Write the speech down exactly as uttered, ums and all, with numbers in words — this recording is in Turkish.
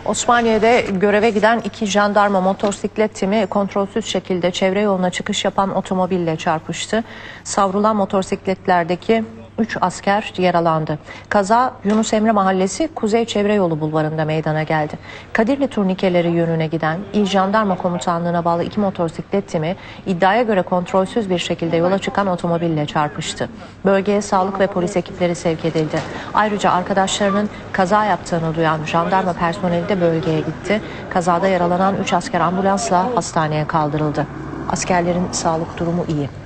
Osmaniye'de göreve giden iki jandarma motosiklet timi kontrolsüz şekilde çevre yoluna çıkış yapan otomobille çarpıştı. Savrulan motosikletlerdeki üç asker yaralandı. Kaza Yunus Emre Mahallesi Kuzey Çevre Yolu Bulvarı'nda meydana geldi. Kadirli turnikeleri yönüne giden İl Jandarma Komutanlığı'na bağlı iki motosiklet timi iddiaya göre kontrolsüz bir şekilde yola çıkan otomobille çarpıştı. Bölgeye sağlık ve polis ekipleri sevk edildi. Ayrıca arkadaşlarının kaza yaptığını duyan jandarma personeli de bölgeye gitti. Kazada yaralanan üç asker ambulansla hastaneye kaldırıldı. Askerlerin sağlık durumu iyi.